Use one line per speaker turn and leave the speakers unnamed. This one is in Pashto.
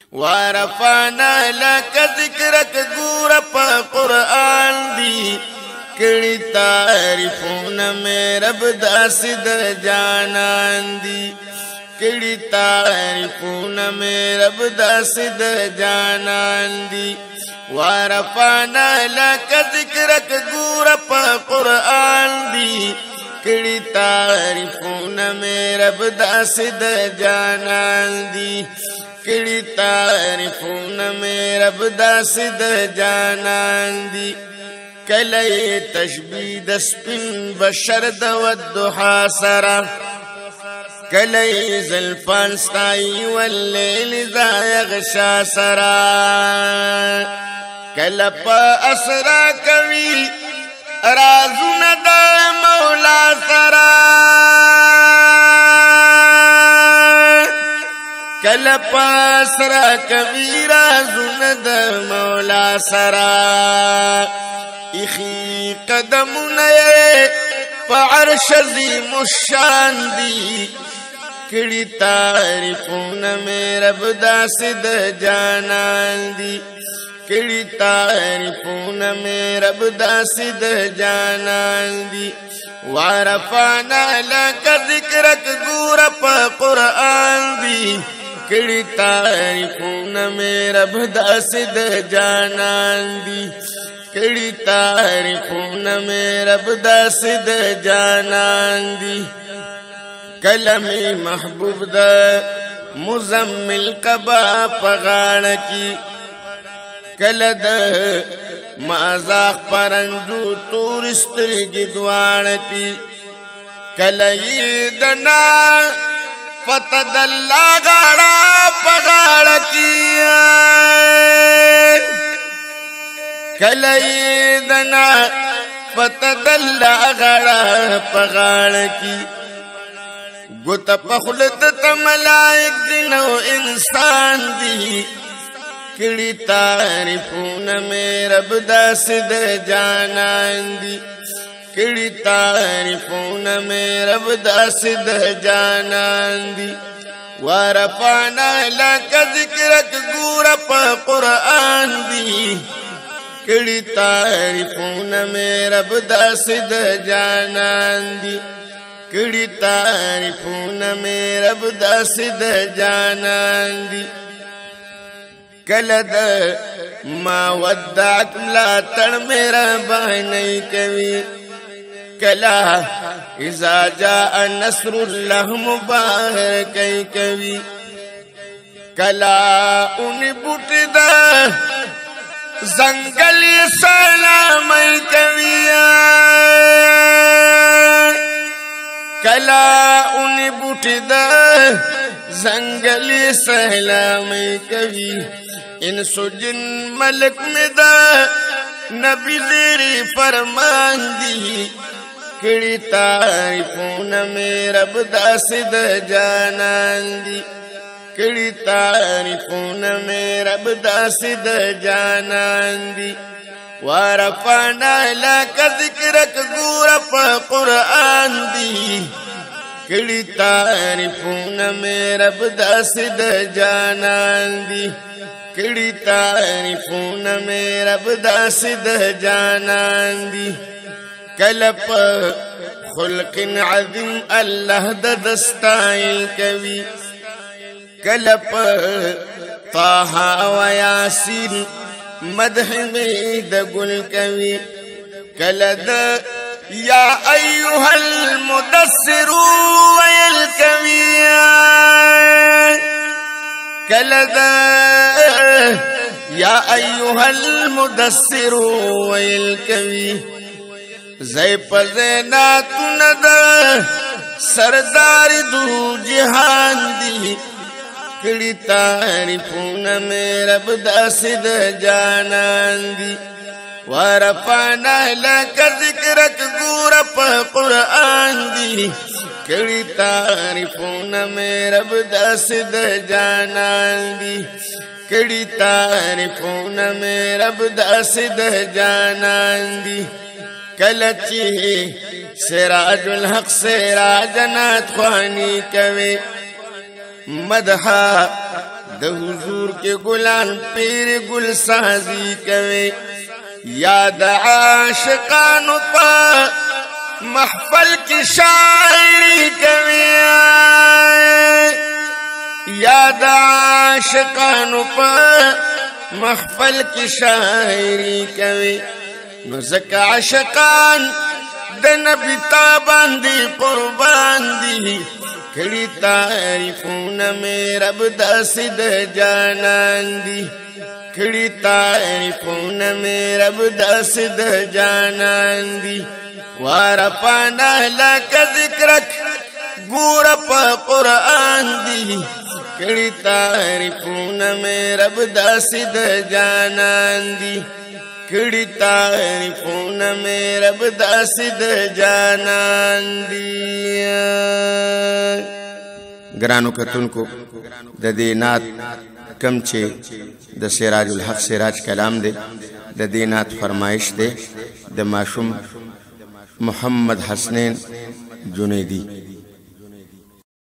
ورفعنا لك ذكرك گور پا قرآن دی کڑی تعریفون میں رب داسی در جانان دی کڑی تعریفون میں رب داسی در جانان دی ورفعنا لك ذکرک گور پا قرآن دی کڑی تعریفون میں رب داسی در جانان دی کڑی تعریفون میں رب داسی در جانان دی کلی تشبید سپن بشر والدحا سرا کلی زلفان ستائی واللیل ذا یغشا سرا کلپا اسرا کوي رازون دا مولا سرا کلپا اسرا کوي رازون دا مولا سرا اخی قدمونه پا عرش عظیم الشان دی کڑی تعریفون میں رب داسی در جانان دی کڑی تعریفون میں رب داسی در جانان دی ورفعنا لك ذکرک گور پا قرآن دی کڑی تعریفون میں رب داسی در جانان دی کڑی تعریفون میں رب داسی در جانان دی کلمی محبوب دا مزمل قبا پغاڑ کی کلد مازاق پرنجو تورستر گدواڑ کی کلی دنا فتد اللہ غاڑا پغاڑ کی کلی دنا فتد اللہ غاڑا پغاڑ کی گوتا پخلت تا ملائک دنو انسان دی کڑی تعریفون میں رب داسی در جانان دی کڑی تعریفون میں رب داسی در جانان دی ورفعنا لك ذکرک گور پا قرآن دی کڑی تعریفون میں رب داسی در جانان دی کڑی تعریفون میں رب داسی در جانان دی کلد ما ودعت لا تڑ میرا بہنی کبھی کلا اذا جاء نصر اللہ مباہر کئی کبھی کلا ان بوٹ دا زنگل سلام کبھی کلا ان بوٹ دا زنگل سلام کبھی ان سجن ملک میں دا نبی زیری فرمان دی کڑی تعریفون میں رب داسی در جانان دی کڑی تعریفون میں رب داسی در جانان دی ورفعنا لك ذکرک گور پا قرآن دی کڑی تعریفون میں رب داسی در جانان دی کڑی تعریفون میں رب داسی در جانان دی کلپ خلق عظیم اللہ دستائل کبھی کلپ طه و یاسین مدح میں دگل کبھی کلد یا ایوہ المدثر ویل کبھی کلد یا ایوہ المدثر ویل کبھی زی پزینات ند سردار دو جہان دی کڑی تعریفون میں رب داسی در جانان دی ورفعنا لك ذکرک گور پا قرآن دی کڑی تعریفون میں رب داسی در جانان دی کڑی تعریفون میں رب داسی در جانان دی کلچی سراج الحق سراج نات خوانی کوي مدحا د حضور کې ګلان پیر ګل سازي کوي یاد عاشقانو په محفل کې شاعري کوي یاد عاشقانو په محفل کې شاعري کوي نو ځکه عاشقان د نبی تابان دي قربان دي کړي تعریفونه مې رب داسې د جانان دي کړي تعریفونه مې رب داسې د جانان دي وارپانا لک ذکرک ګور په قرآن دي کړي تعریفونه مې رب داسې د جانان دي کړي تعریفونه مې رب داسې د جانان دي ګرانو کتونکو د دې نعت کم چې د سراج الحق سراج کلام دی د دې نعت فرمایش دی د ماشوم محمد حسنین جنیدی